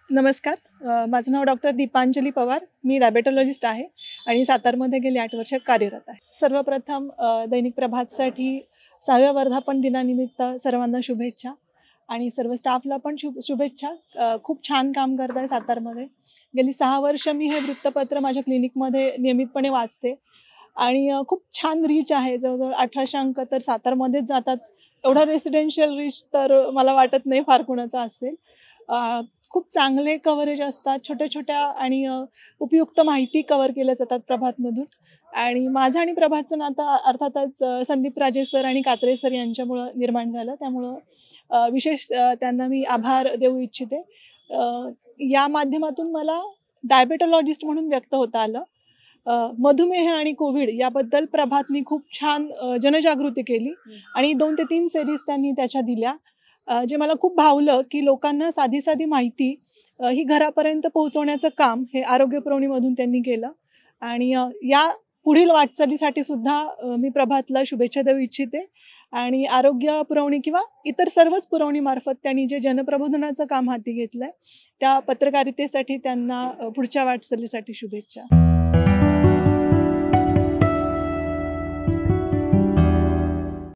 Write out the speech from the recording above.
नमस्कार. माझं नाव डॉक्टर दीपांजली पवार. मी डायबेटॉलॉजिस्ट आहे आणि सातारमध्ये गेली 8 वर्ष कार्यरत आहे. सर्वप्रथम दैनिक प्रभातसाठी 6व्या वर्धापन दिनानिमित्त सर्वांना शुभेच्छा आणि सर्व स्टाफला पण शुभेच्छा. खूप छान काम करत आहे सातारमध्ये. गेली 6 वर्ष मी हे वृत्तपत्र माझ्या क्लिनिकमध्ये नियमितपणे वाचते आणि खूप छान रीच आहे. जवळजवळ 1800 अंक तर सातारमध्येच जातात. एवढा रेसिडेन्शियल रीच तर मला वाटत नाही फार कुणाचा असेल. खूप चांगले कव्हरेज असतात. छोट्या-छोट्या आणि उपयुक्त माहिती कव्हर केल्या जातात प्रभातमधून आणि माझं आणि प्रभातचं नातं अर्थातच संदीप राजे सर आणि कात्रे सर यांच्यामुळं निर्माण झालं. त्यामुळं विशेष त्यांना मी आभार देऊ इच्छिते. या माध्यमातून मला डायबेटॉलॉजिस्ट म्हणून व्यक्त होता आलं. मधुमेह आणि कोविड याबद्दल प्रभातनी खूप छान जनजागृती केली आणि 2 ते 3 सीरीज त्यांनी त्याच्या दिल्या. जे मला खूप भावलं, की लोकांना साधी-साधी माहिती ही घरापर्यंत पोहोचवण्याचं काम हे आरोग्य पुरवणीमधून त्यांनी केलं आणि या पुढील वाटचालीसाठी सुद्धा मी प्रभातला शुभेच्छा देऊ इच्छिते आणि आरोग्य पुरवणी किंवा इतर सर्वच पुरवणीमार्फत त्यांनी जे जनप्रबोधनाचं काम हाती घेतलंय, त्या पत्रकारितेसाठी त्यांना पुढच्या वाटचालीसाठी शुभेच्छा.